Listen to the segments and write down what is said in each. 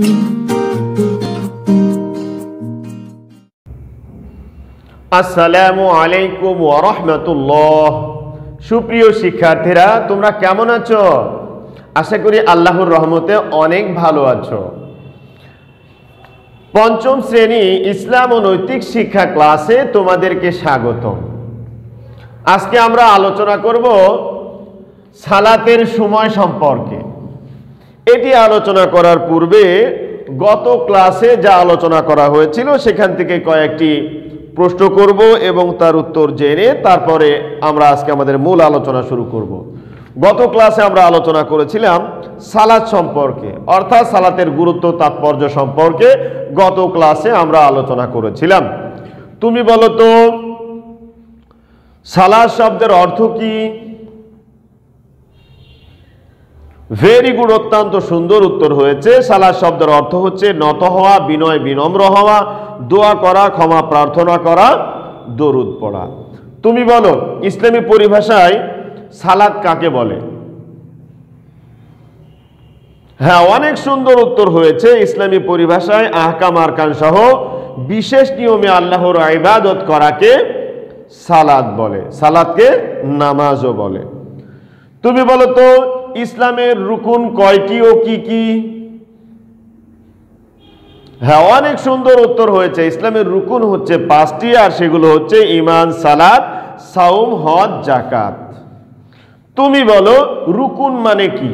আসসালামু আলাইকুম ওয়া রাহমাতুল্লাহ। সুপ্রিয় শিক্ষার্থীরা, তোমরা কেমন আছো? আশা করি আল্লাহর রহমতে অনেক ভালো আছো। পঞ্চম শ্রেণী ইসলাম ও নৈতিক শিক্ষা ক্লাসে তোমাদেরকে স্বাগতম। আজকে আমরা আলোচনা করব সালাতের সময় সম্পর্কে। এটি আলোচনা করার পূর্বে গত ক্লাসে যা আলোচনা করা হয়েছিল সেখান থেকে কয়েকটি প্রশ্ন করব এবং তার উত্তর জেনে তারপরে আমরা আজকে আমাদের মূল আলোচনা শুরু করব। গত ক্লাসে আমরা আলোচনা করেছিলাম সালাত সম্পর্কে, অর্থাৎ সালাতের গুরুত্ব তাৎপর্য সম্পর্কে গত ক্লাসে আমরা আলোচনা করেছিলাম। তুমি বলো তো, সালাত শব্দের অর্থ কি? ভেরি গুড, অত্যন্ত সুন্দর উত্তর হয়েছে। সালাত শব্দের অর্থ হচ্ছে নত হওয়া, বিনয় বিনম্র হওয়া, দোয়া করা, ক্ষমা প্রার্থনা করা, দরুদ পড়া। তুমি বলো, ইসলামী পরিভাষায় সালাত কাকে বলে? হ্যাঁ, অনেক সুন্দর উত্তর হয়েছে। ইসলামী পরিভাষায় আহকাম আরকান সহ বিশেষ নিয়মে আল্লাহর ইবাদত করাকে সালাত বলে, সালাতকে নামাজও বলে। তুমি বলো তো, ইসলামের রুকুন কয়টি ও কি কি? হ্যাঁ, অনেক সুন্দর উত্তর হয়েছে। ইসলামের রুকুন হচ্ছে 5টি, আর সেগুলো হচ্ছে ঈমান, সালাত, সাওম, হজ, যাকাত। তুমি বলো, রুকুন মানে কি?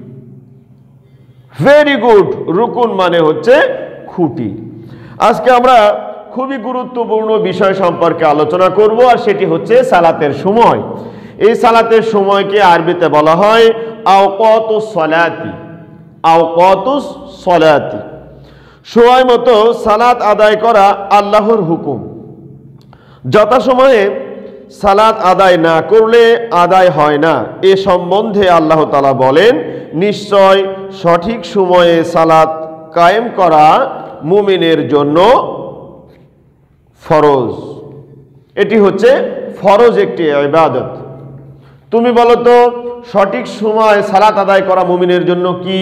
ভেরি গুড, রুকুন মানে হচ্ছে খুঁটি। আজকে আমরা খুবই গুরুত্বপূর্ণ বিষয় সম্পর্কে আলোচনা করব, আর সেটি হচ্ছে সালাতের সময়। এই সালাতের সময়কে আরবিতে বলা হয় আওকাতুস সালাতি। আওকাতুস সালাতি, সময় মতো সালাত আদায় করা আল্লাহর হুকুম। যথাসময়ে সালাত আদায় না করলে আদায় হয় না। এ সম্বন্ধে আল্লাহ তাআলা বলেন, নিশ্চয় সঠিক সময়ে সালাত কায়েম করা মুমিনের জন্য ফরজ। এটি হচ্ছে ফরজ একটি ইবাদত। তুমি বলো তো, সঠিক সময় সালাত আদায় করা মুমিনের জন্য কি?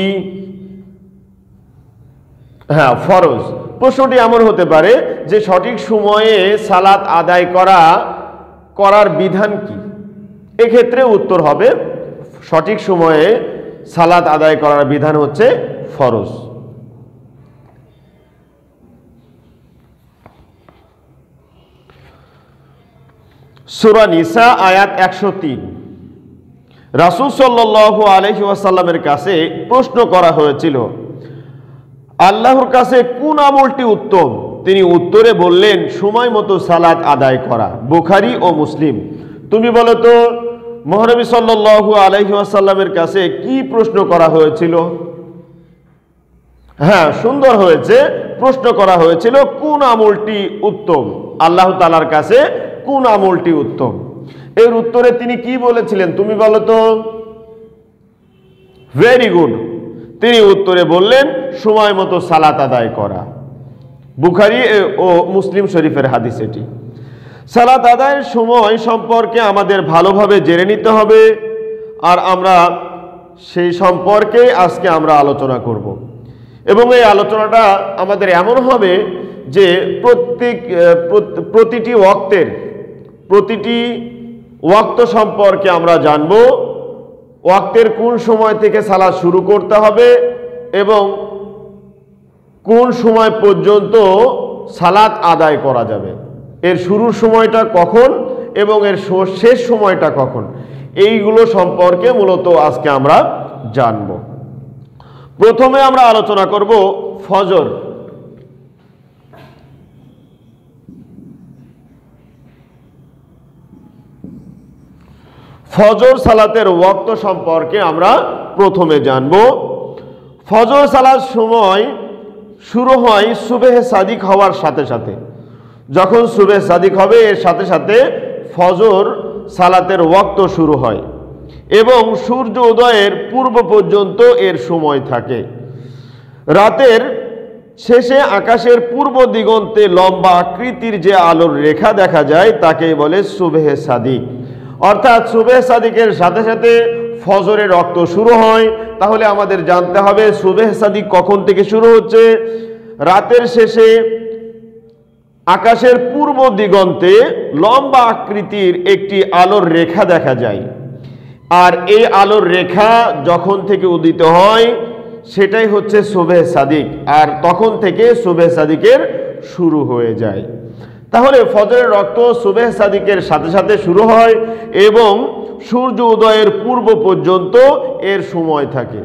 হ্যাঁ, ফরজ। প্রশ্নটি এমন হতে পারে যে সঠিক সময়ে সালাত আদায় করার বিধান কি? এক্ষেত্রে উত্তর হবে সঠিক সময়ে সালাত আদায় করার বিধান হচ্ছে ফরজ। সূরা নিসা আয়াত 103। রাসূল সাল্লাল্লাহু আলাইহি ওয়াসাল্লামের কাছে প্রশ্ন করা হয়েছিল, আল্লাহর কাছে কোন আমলটি উত্তম? তিনি উত্তরে বললেন, সময় মতো সালাত আদায় করা। বুখারী ও মুসলিম। তুমি বলো তো, মহানবী সাল্লাল্লাহু আলাইহি ওয়াসাল্লামের কাছে কি প্রশ্ন করা হয়েছিল? হ্যাঁ, সুন্দর হয়েছে। প্রশ্ন করা হয়েছিল কোন আমলটি উত্তম, আল্লাহ তাআলার কাছে কোন আমলটি উত্তম। এর উত্তরে তিনি কি বলেছিলেন? তুমি বলো তো। ভেরি গুড, তিনি উত্তরে বললেন সময় মতো সালাত আদায় করা। বুখারী ও মুসলিম শরীফের হাদিস এটি। সালাত আদায়ের সময় সম্পর্কে আমাদের ভালোভাবে জেনে নিতে হবে, আর আমরা সেই সম্পর্কে আজকে আমরা আলোচনা করব। এবং এই আলোচনাটা আমাদের এমন হবে যে প্রতিটি ওয়াক্ত সম্পর্কে আমরা জানব, ওয়াক্তের কোন সময় থেকে সালাত শুরু করতে হবে এবং কোন সময় পর্যন্ত সালাত আদায় করা যাবে, এর শুরুর সময়টা কখন এবং এর শেষ সময়টা কখন, এইগুলো সম্পর্কে মূলত আজকে আমরা জানব। প্রথমে আমরা আলোচনা করব ফজর। ফজর সালাতের ওয়াক্ত সম্পর্কে আমরা প্রথমে জানব। ফজর সালাত সময় শুরু হয় সুবহে সাদিক হওয়ার সাথে সাথে। যখন সুবহে সাদিক হবে এর সাথে সাথে ফজর সালাতের ওয়াক্ত শুরু হয় এবং সূর্য উদয়ের পূর্ব পর্যন্ত এর সময় থাকে। রাতের শেষে আকাশের পূর্ব দিগন্তে লম্বা আকৃতির যে আলোর রেখা দেখা যায় তাকে বলে সুবহে সাদিক। অর্থাৎ সুবহে সাদিকের সাথে সাথে ফজরের রক্ত শুরু হয়, তাহলে আমাদের জানতে হবে সুবহ সাদিক কখন থেকে শুরু হচ্ছে। রাতের শেষে আকাশের পূর্ব দিগন্তে লম্বা আকৃতির একটি আলোর রেখা দেখা যায়, আর এই আলোর রেখা যখন থেকে উদিত হয় সেটাই হচ্ছে সুবহ সাদিক, আর তখন থেকে সুবহ সাদিকের শুরু হয়ে যায়। তাহলে ফজরের রক্ত সুবহ সাদিকের সাথে সাথে শুরু হয় এবং সূর্য উদয়ের পূর্ব পর্যন্ত এর সময় থাকে।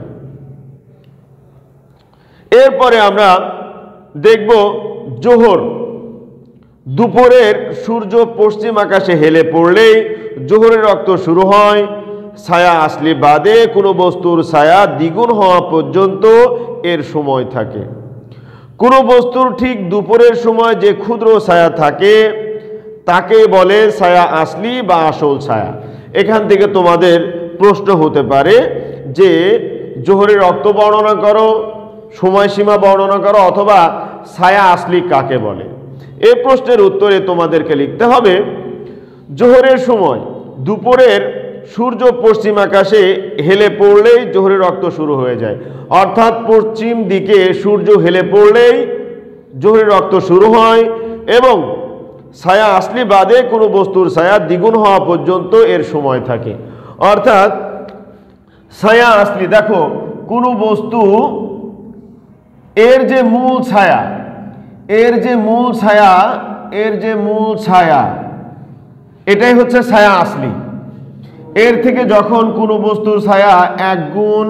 এরপরে আমরা দেখব জোহর। দুপুরের সূর্য পশ্চিম আকাশে হেলে পড়লেই জোহরের রক্ত শুরু হয়। ছায়া আসলে বাদে কোনো বস্তুর ছায়া দ্বিগুণ হওয়া পর্যন্ত এর সময় থাকে। কোনো বস্তুর ঠিক দুপুরের সময় যে ক্ষুদ্র ছায়া থাকে তাকে বলে ছায়া আসলি বা আসল ছায়া। এখান থেকে তোমাদের প্রশ্ন হতে পারে যে জোহরের রক্ত বর্ণনা করো, সময়সীমা বর্ণনা করো, অথবা ছায়া আসলি কাকে বলে। এই প্রশ্নের উত্তরে তোমাদেরকে লিখতে হবে জোহরের সময় দুপুরের সূর্য পশ্চিম আকাশে হেলে পড়লেই জোহরের রক্ত শুরু হয়ে যায়, অর্থাৎ পশ্চিম দিকে সূর্য হেলে পড়লেই জোহরের রক্ত শুরু হয় এবং ছায়া আসলি বাদে কোনো বস্তুর ছায়া দ্বিগুণ হওয়া পর্যন্ত এর সময় থাকে। অর্থাৎ ছায়া আসলি, দেখো কোনো বস্তু এর যে মূল ছায়া, এটাই হচ্ছে ছায়া আসলি। এর থেকে যখন কোনো বস্তুর ছায়া 1 গুণ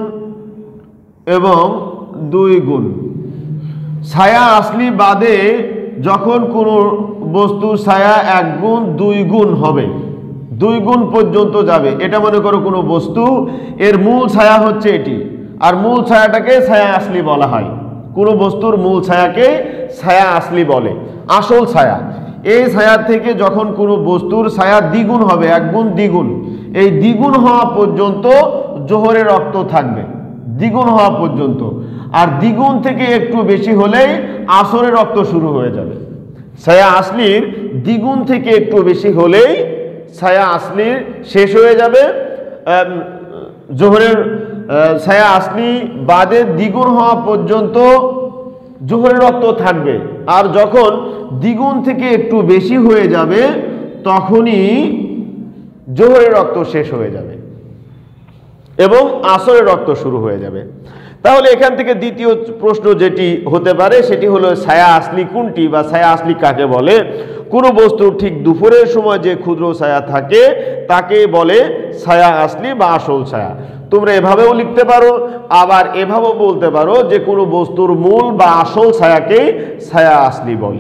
এবং 2 গুণ, ছায়া আসলি বাদে যখন কোনো বস্তুর ছায়া 1 গুণ 2 গুণ হবে, 2 গুণ পর্যন্ত যাবে, এটা মনে করো কোনো বস্তু, এর মূল ছায়া হচ্ছে এটি, আর মূল ছায়াটাকে ছায়া আসলি বলা হয়। কোনো বস্তুর মূল ছায়াকে ছায়া আসলি বলে, আসল ছায়া। এই ছায়া থেকে যখন কোনো বস্তুর ছায়া দ্বিগুণ হবে, 1 গুণ দ্বিগুণ, এই দ্বিগুণ হওয়া পর্যন্ত জোহরের রক্ত থাকবে, দ্বিগুণ হওয়া পর্যন্ত। আর দ্বিগুণ থেকে একটু বেশি হলেই আসরের রক্ত শুরু হয়ে যাবে। ছায়া আসলির দ্বিগুণ থেকে একটু বেশি হলেই ছায়া আসলির শেষ হয়ে যাবে। জোহরের ছায়া আসলি বাদে দ্বিগুণ হওয়া পর্যন্ত জোহরের রক্ত থাকবে, আর যখন দ্বিগুণ থেকে একটু বেশি হয়ে যাবে তখনই জোহরের রক্ত শেষ হয়ে যাবে এবং আসরের রক্ত শুরু হয়ে যাবে। তাহলে এখান থেকে দ্বিতীয় প্রশ্ন যেটি হতে পারে সেটি হলো ছায়া আসলি কোনটি বা ছায়া আসলি কাকে বলে। কোনো বস্তুর ঠিক দুপুরের সময় যে ক্ষুদ্র ছায়া থাকে তাকে বলে ছায়া আসলি বা আসল ছায়া। তোমরা এভাবেও লিখতে পারো, আবার এভাবেও বলতে পারো যে কোনো বস্তুর মূল বা আসল ছায়াকে ছায়া আসলি বলে।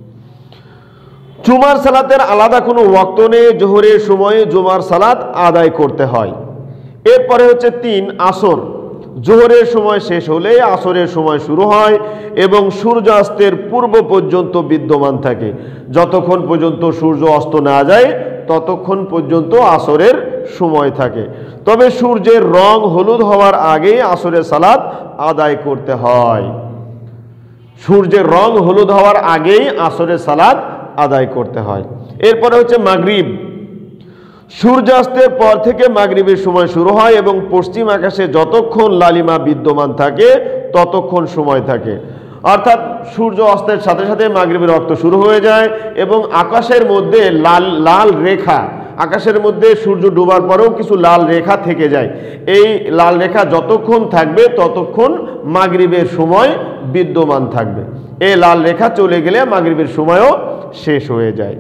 জুমার সালাতের আলাদা কোনো ওয়াক্ত নেই, জোহরের সময়ে জুমার সালাত আদায় করতে হয়। এরপরে হচ্ছে 3 আসর। জোহরের সময় শেষ হলে আসরের সময় শুরু হয় এবং সূর্যাস্তের পূর্ব পর্যন্ত বিদ্যমান থাকে। যতক্ষণ পর্যন্ত সূর্য অস্ত না যায় ততক্ষণ পর্যন্ত আসরের সময় থাকে। তবে সূর্যের রং হলুদ হওয়ার আগেই আসরের সালাত আদায় করতে হয়। সূর্যের রং হলুদ হওয়ার আগেই আসরের সালাত আদায় করতে হয়। এরপরে হচ্ছে মাগরিব। সূর্যাস্তের পর থেকে মাগরিবের সময় শুরু হয় এবং পশ্চিম আকাশে যতক্ষণ লালিমা বিদ্যমান থাকে ততক্ষণ সময় থাকে। অর্থাৎ সূর্য অস্তের সাথে সাথে মাগরিবের রক্ত শুরু হয়ে যায় এবং আকাশের মধ্যে লাল লাল রেখা, আকাশের মধ্যে সূর্য ডোবার পরেও কিছু লাল রেখা থেকে যায়। এই লাল রেখা যতক্ষণ থাকবে ততক্ষণ মাগরিবের সময় বিদ্যমান থাকবে। এই লাল রেখা চলে গেলে মাগরিবের সময়ও শেষ হয়ে যায়।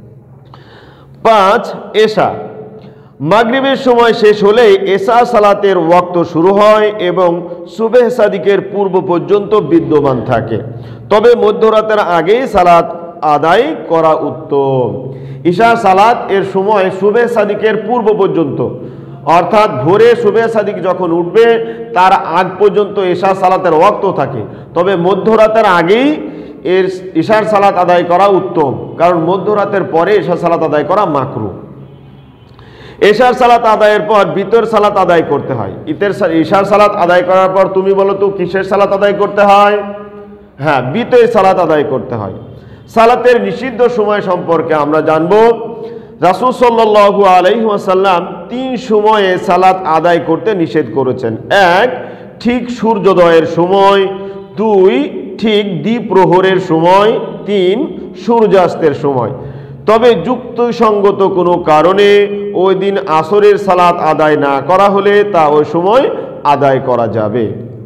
5 এশা। মাগরিবের সময় শেষ হলে এশা সালাতের ওয়াক্ত শুরু হয় এবং সুবহ সাদিকের পূর্ব পর্যন্ত বিদ্যমান থাকে। তবে মধ্যরাতের আগেই সালাত আদায় করা উত্তম। ঈশা সালাত এর সময় সুবহ সাদিকের পূর্ব পর্যন্ত, অর্থাৎ ভোরে সুবহ সাদিক যখন উঠবে তার আগ পর্যন্ত ঈশা সালাতের ওয়াক্ত থাকে। তবে মধ্যরাতের আগেই এর ঈশার সালাত আদায় করা উত্তম, কারণ মধ্যরাতের পরে ঈশা সালাত আদায় করা মাকরুহ। ঈশার সালাত আদায়ের পর বিতর সালাত আদায় করতে হয়। ঈশার সালাত আদায় করার পর তুমি বলো তো কিসের সালাত আদায় করতে হয়? হ্যাঁ, বিতর সালাত আদায় করতে হয়। সালাতের নিষিদ্ধ সময় সম্পর্কে আমরা জানব। রাসূল সাল্লাল্লাহু আলাইহি ওয়াসাল্লাম 3 সময়ে সালাত আদায় করতে নিষেধ করেছেন। 1 ঠিক সূর্যোদয়ের সময়, 2 ঠিক দ্বিপ্রহরের সময়, 3 সূর্যাস্তের সময়। তবে যুক্তিসঙ্গত কোনো কারণে ওই দিন আসরের সালাত আদায় না করা হলে তা ওই সময় আদায় করা যাবে।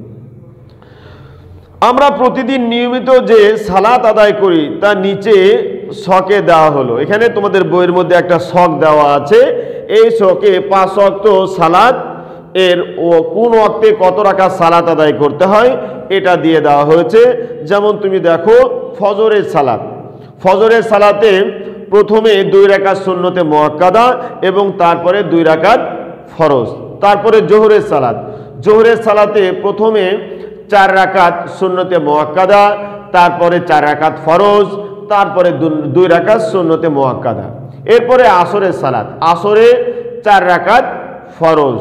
আমরা প্রতিদিন নিয়মিত যে সালাত আদায় করি তা নিচে ছকে দেওয়া হলো। এখানে তোমাদের বইয়ের মধ্যে একটা ছক দেওয়া আছে। এই ছকে 5 ওয়াক্ত সালাত এর ও কোন ওয়াক্তে কত রাকাত সালাত আদায় করতে হয় এটা দিয়ে দেওয়া হয়েছে। যেমন তুমি দেখো ফজরের সালাত, ফজরের সালাতে প্রথমে 2 রাকাত সুন্নতে মুআক্কাদা এবং তারপরে 2 রাকাত ফরজ। তারপরে জোহরের সালাত, জোহরের সালাতে প্রথমে 4 রাকাত সুন্নতে মুআক্কাদা, তারপরে 4 রাকাত ফরজ, তারপরে 2 রাকাত সুন্নতে মুআক্কাদা। এরপরে আসরের সালাত, আসরে 4 রাকাত ফরজ।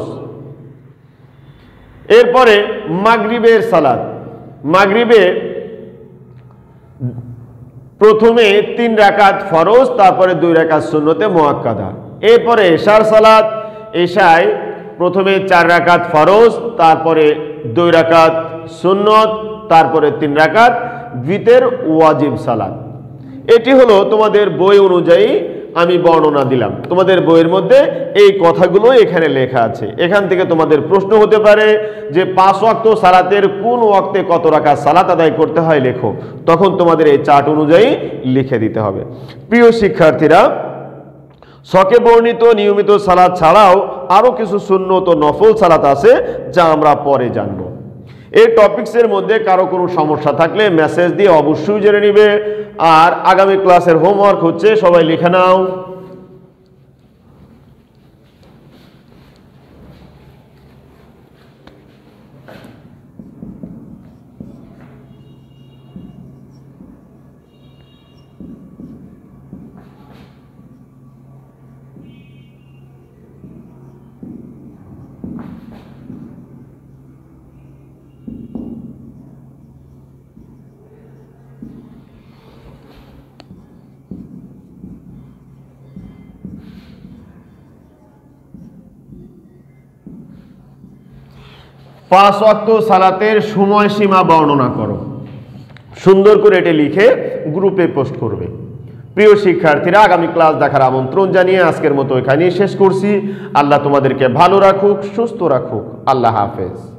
এরপরে মাগরিবের সালাত, মাগরিবে প্রথমে 3 রাকাত ফরজ, তারপরে 2 রাকাত সুন্নতে মুআক্কাদা। এরপরে এশার সালাত, এশায় প্রথমে 4 রাকাত ফরজ, তারপরে 2 রাকাত সুন্নত, তারপরে 3 রাকাত ভিতর ওয়াজিব সালাত। এটি হলো তোমাদের বই অনুযায়ী আমি বর্ণনা দিলাম। তোমাদের বইয়ের মধ্যে এই কথাগুলো এখানে লেখা আছে। এখান থেকে তোমাদের প্রশ্ন হতে পারে যে 5 ওয়াক্ত সালাতের কোন ওয়াক্তে কত রাকাত সালাত আদায় করতে হয় লেখো। তখন তোমাদের এই চার্ট অনুযায়ী লিখে দিতে হবে। প্রিয় শিক্ষার্থীরা, ছকে বর্ণিত নিয়মিত সালাত ছাড়াও আরো কিছু সুন্নত ও নফল সালাত আছে যা আমরা পরে জানব। এই টপিকসের মধ্যে কারো কোনো সমস্যা থাকলে মেসেজ দিয়ে অবশ্যই জেনে নিবে। আর আগামী ক্লাসের হোমওয়ার্ক হচ্ছে সবাই লিখে নাও। পাঁচ ওয়াক্ত সালাতের সময়সীমা বর্ণনা করো। সুন্দর করে এটি লিখে গ্রুপে পোস্ট করবে। প্রিয় শিক্ষার্থীরা, আগামী ক্লাস দেখার আমন্ত্রণ জানিয়ে আজকের মতো এখানেই শেষ করছি। আল্লাহ তোমাদেরকে ভালো রাখুক, সুস্থ রাখুক। আল্লাহ হাফেজ।